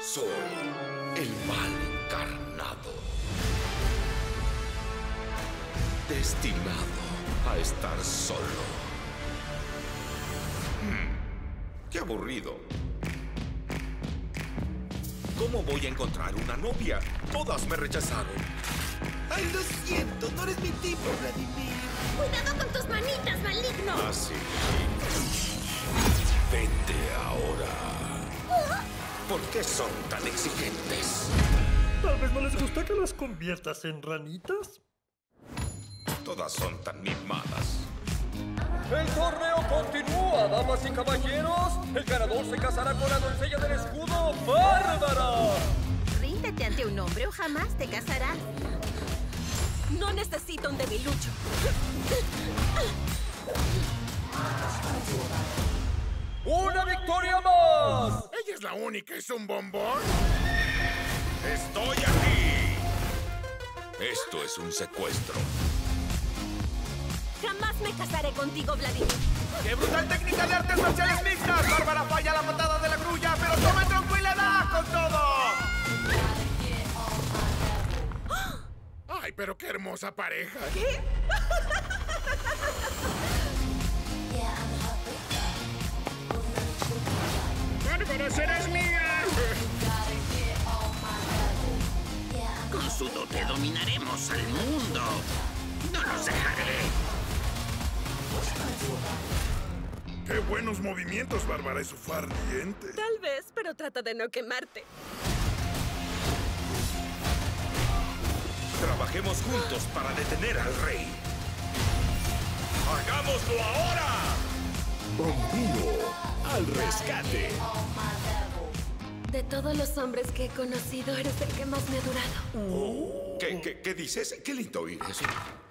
Soy el mal encarnado, destinado a estar solo. ¡Qué aburrido! ¿Cómo voy a encontrar una novia? Todas me rechazaron. ¡Ay, lo siento! ¡No eres mi tipo, Vladimir! ¡Cuidado con tus manitas, maligno! Así. Vete ahora. ¿Por qué son tan exigentes? Tal vez no les gusta que las conviertas en ranitas. Todas son tan mimadas. El torneo continúa, damas y caballeros. El ganador se casará con la doncella del escudo, Bárbara. Ríndete ante un hombre o jamás te casarás. No necesito un debilucho. ¡Una victoria más! ¿Ella es la única? ¿Es un bombón? ¡Estoy aquí! Esto es un secuestro. Jamás me casaré contigo, Vladimir. ¡Qué brutal técnica de artes marciales mixtas! Bárbara falla la patada de la grulla, pero toma tranquilidad con todo. ¡Ay, pero qué hermosa pareja! ¿Qué? ¡Bárbara, serás mía! Con su dote dominaremos al mundo. No los dejaré. ¡Qué buenos movimientos! Bárbara es su ardiente. Tal vez, pero trata de no quemarte. Trabajemos juntos para detener al rey. ¡Hagámoslo ahora! Vampiro al rescate. De todos los hombres que he conocido, eres el que más me ha durado. ¿Qué dices? Qué lindo oír eso.